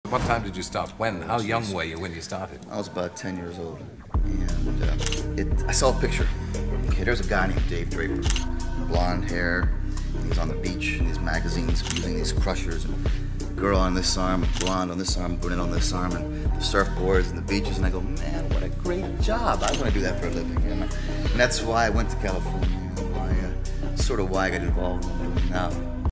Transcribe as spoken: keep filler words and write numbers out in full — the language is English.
What time did you start? When? How young were you when you started? I was about ten years old, and uh, it, I saw a picture. Okay, there's a guy named Dave Draper, blonde hair. He's on the beach in these magazines using these crushers, and girl on this arm, blonde on this arm, brunette on this arm, and the surfboards and the beaches. And I go, man, what a great job! I want to do that for a living. And, and that's why I went to California, and why, uh, sort of why I got involved in what I'm doing now.